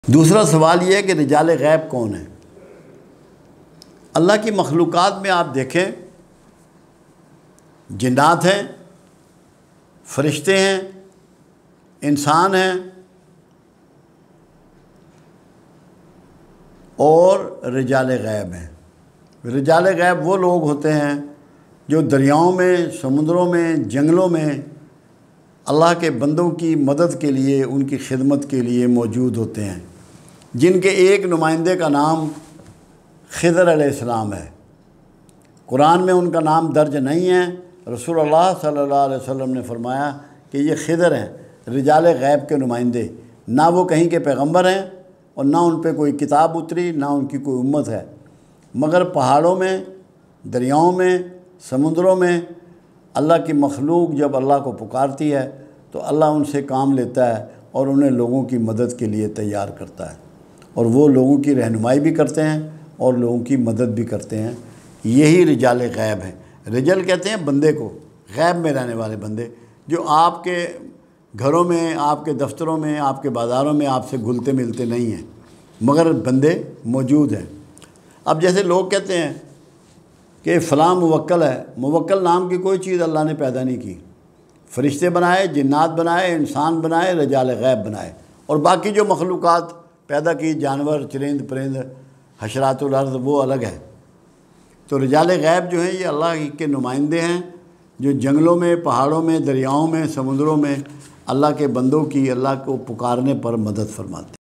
دوسرا سوال یہ ہے کہ رجال غیب کون ہے؟ اللہ کی مخلوقات میں آپ دیکھیں، جنات ہیں، فرشتے ہیں، انسان ہیں اور رجال غیب ہیں۔ رجال غیب وہ لوگ ہوتے ہیں جو دریاؤں میں، سمندروں میں، جنگلوں میں اللہ کے بندوں کی مدد کے لیے، ان کی خدمت کے لیے موجود ہوتے ہیں، جن کے ایک نمائندے کا نام خضر علیہ السلام ہے۔ قرآن میں ان کا نام درج نہیں ہے۔ رسول اللہ صلی اللہ علیہ وسلم نے فرمایا کہ یہ خضر ہیں، رجال غیب کے نمائندے۔ نہ وہ کہیں کے پیغمبر ہیں اور نہ ان پہ کوئی کتاب اتری، نہ ان کی کوئی امت ہے، مگر پہاڑوں میں، دریاؤں میں، سمندروں میں اللہ کی مخلوق جب اللہ کو پکارتی ہے تو اللہ ان سے کام لیتا ہے اور انہیں لوگوں کی مدد کے لیے تیار کرتا ہے، اور وہ لوگوں کی رہنمائی بھی کرتے ہیں اور لوگوں کی مدد بھی کرتے ہیں۔ یہی رجال غیب ہیں۔ رجل کہتے ہیں بندے کو، غیب میں رہنے والے بندے جو آپ کے گھروں میں، آپ کے دفتروں میں، آپ کے بازاروں میں آپ سے گھلتے ملتے نہیں ہیں، مگر بندے موجود ہیں۔ اب جیسے لوگ کہتے ہیں کہ فلاں موکل ہے، موکل نام کی کوئی چیز اللہ نے پیدا نہیں کی۔ فرشتے بنائے، جنات بنائے، انسان بنائے، رجال غیب بنائے، اور باقی جو مخلوقات پیدا کی، جانور، چرند پرند، حشرات الارض، وہ الگ ہے۔ تو رجال غیب جو ہیں یہ اللہ کے نمائندے ہیں جو جنگلوں میں، پہاڑوں میں، دریاؤں میں، سمندروں میں اللہ کے بندوں کی، اللہ کو پکارنے پر مدد فرماتے ہیں۔